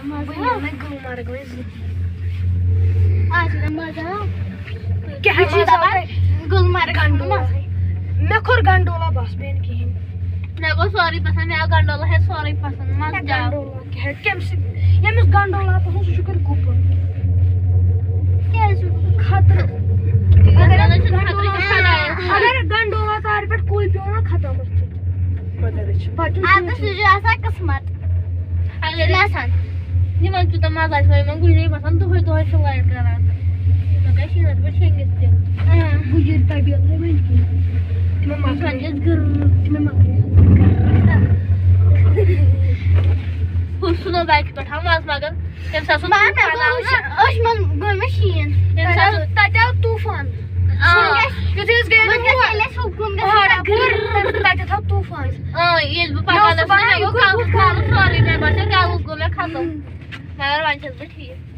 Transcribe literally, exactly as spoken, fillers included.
मैं गुलमर्ग में आज मजा क्या है गुलमर्ग गंडोला मैं खोर गंडोला बस बेन की मैं को सॉरी पसंद है गंडोला है सॉरी पसंद मत जाओ गंडोला क्या है केम से ये मैं गंडोला पसंद सु शुक्र गुपन क्या सु खतरा अगर गंडोला अगर गंडोला तार पे कोई पियो ना खत्म आप सुजो ऐसा किस्मत अगर लसन ni man tu tamaz ay sai man guri pasan tu hoy to hoy sala kara to kai shi na to chenges te bujir ta bi andre men ki मैं मां संजय गर मैं मां हुसनो बाइक पर हम आज मगर तम सासु मान अश मन गो मशीन तम सासु ताजा तूफान ये तेज गए ना वो ले सुकून के गर ताजा था तूफान हां ये पता ना वो काम काम सॉरी मैं बस क्या गो मैं खाता हूं मैं वांचल बैठी है